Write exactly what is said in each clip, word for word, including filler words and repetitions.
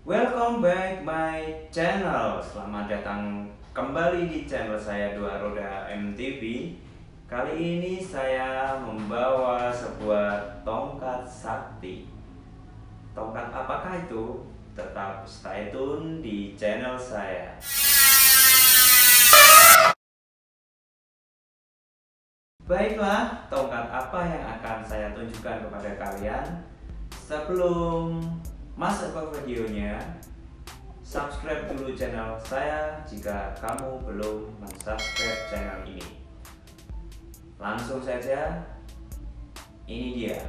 Welcome back my channel. Selamat datang kembali di channel saya Dua Roda M T V. Kali ini saya membawa sebuah tongkat sakti. Tongkat apakah itu? Tetap stay tune di channel saya. Baiklah, tongkat apa yang akan saya tunjukkan kepada kalian? Sebelum masuk ke videonya, subscribe dulu channel saya jika kamu belum mensubscribe channel ini. Langsung saja, ini dia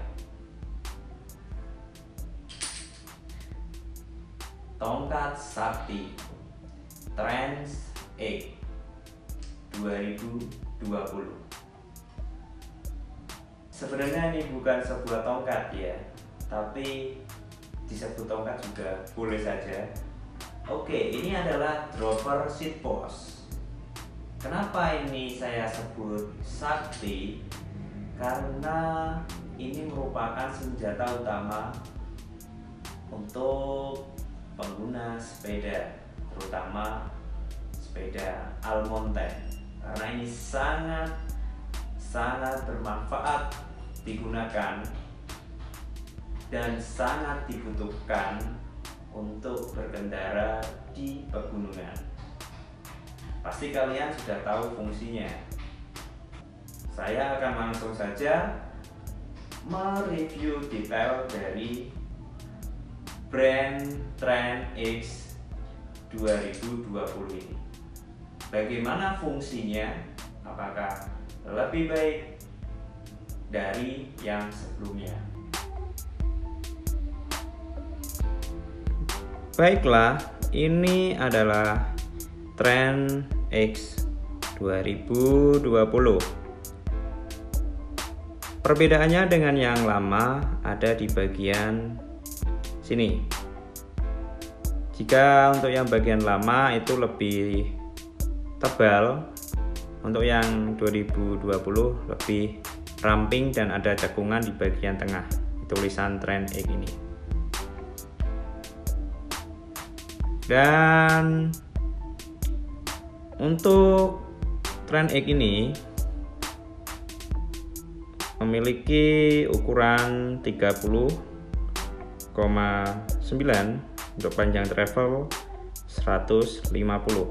tongkat sakti Trans X dua ribu dua puluh. Sebenarnya ini bukan sebuah tongkat ya, tapi disebut tongkat juga boleh saja. Oke, ini adalah dropper seat post. Kenapa ini saya sebut sakti? Karena ini merupakan senjata utama untuk pengguna sepeda, terutama sepeda all mountain, karena ini sangat sangat bermanfaat digunakan dan sangat dibutuhkan untuk berkendara di pegunungan. Pasti kalian sudah tahu fungsinya. Saya akan langsung saja mereview detail dari brand Trans X dua ribu dua puluh ini. Bagaimana fungsinya? Apakah lebih baik dari yang sebelumnya? Baiklah, ini adalah Trans X dua ribu dua puluh. Perbedaannya dengan yang lama ada di bagian sini. Jika untuk yang bagian lama itu lebih tebal, untuk yang dua ribu dua puluh lebih ramping dan ada cekungan di bagian tengah, tulisan Trans X ini. Dan untuk Trans X ini memiliki ukuran tiga puluh koma sembilan untuk panjang travel seratus lima puluh.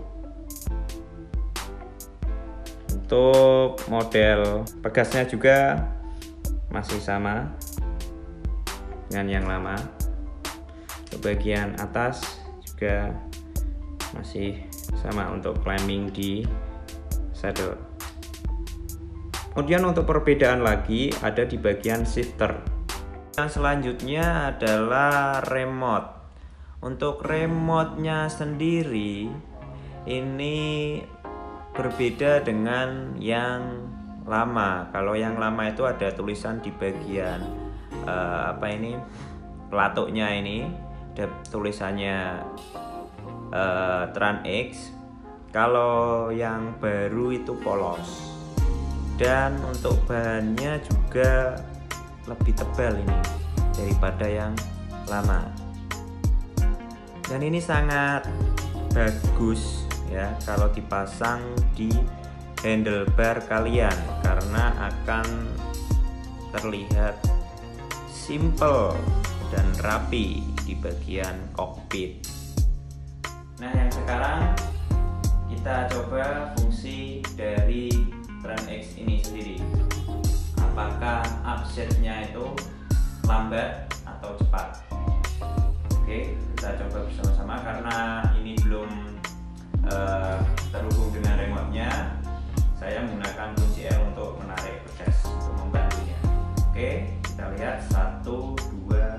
Untuk model pegasnya juga masih sama dengan yang lama. Untuk bagian atas juga masih sama untuk climbing di saddle. Kemudian untuk perbedaan lagi ada di bagian shifter. Yang selanjutnya adalah remote. Untuk remote-nya sendiri ini berbeda dengan yang lama. Kalau yang lama itu ada tulisan di bagian uh, apa ini pelatuknya, ini ada tulisannya uh, Trans X. Kalau yang baru itu polos, dan untuk bahannya juga lebih tebal ini daripada yang lama. Dan ini sangat bagus ya kalau dipasang di handlebar kalian, karena akan terlihat simple dan rapi di bagian kokpit. Nah, yang sekarang kita coba fungsi dari Trans X ini sendiri. Apakah upset-nya itu lambat atau cepat? Oke, kita coba bersama-sama karena ini belum Uh, terhubung dengan remote-nya. Saya menggunakan kunci L untuk menarik pedas untuk membantunya. Oke, kita lihat satu, dua.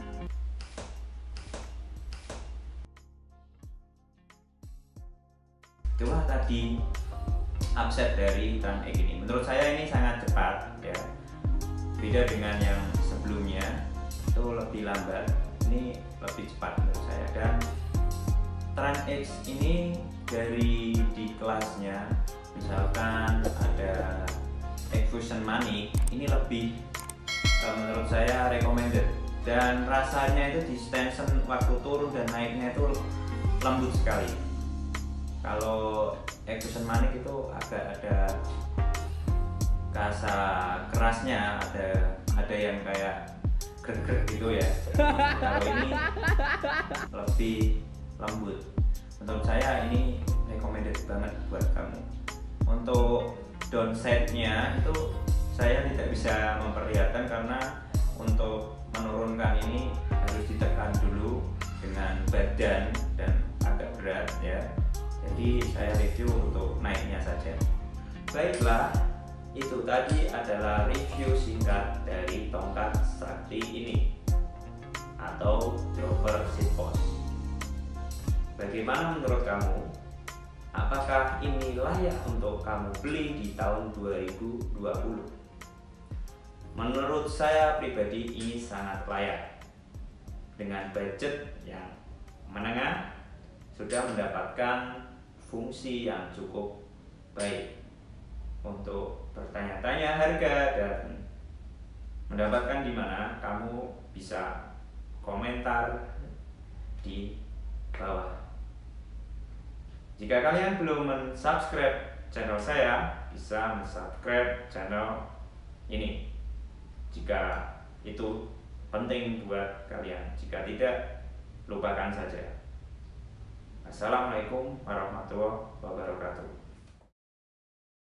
Itulah tadi upset dari Trans X ini. Menurut saya ini sangat cepat ya. Beda dengan yang sebelumnya itu lebih lambat. Ini lebih cepat menurut saya. Dan Trans X ini dari di kelasnya, misalkan ada X-Fusion Money, ini lebih menurut saya recommended. dan rasanya itu di stensen waktu turun dan naiknya lembut sekali. Kalau Ekusen Manik itu agak ada kasa kerasnya, ada ada yang kayak grek-grek gitu ya. Kalau ini lebih lembut. Menurut saya ini recommended banget buat kamu. Untuk downside-nya itu saya tidak bisa memperlihatkan karena untuk menurunkan ini harus ditekan dulu dengan badan dan agak berat ya. Jadi saya review untuk naiknya saja. Baiklah, itu tadi adalah review singkat dari tongkat sakti ini atau dropper seatpost. Bagaimana menurut kamu? Apakah ini layak untuk kamu beli di tahun dua ribu dua puluh? Menurut saya pribadi ini sangat layak. Dengan budget yang menengah sudah mendapatkan fungsi yang cukup baik. Untuk bertanya-tanya harga dan mendapatkan di mana, kamu bisa komentar di bawah. Jika kalian belum mensubscribe channel saya, bisa mensubscribe channel ini jika itu penting buat kalian. Jika tidak, lupakan saja. Assalamualaikum warahmatullahi wabarakatuh.